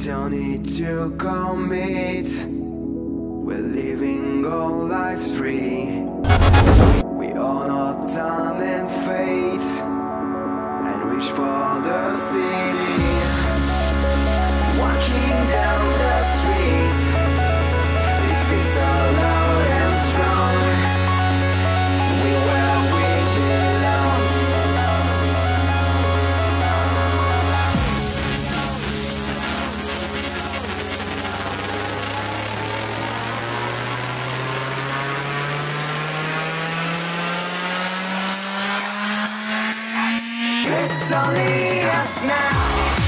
don't need to commit. We're living our lives free. We honor time and fate and reach for the city. Walking down the streets, it feels so loud and strong. We're where we belong. It's only us now.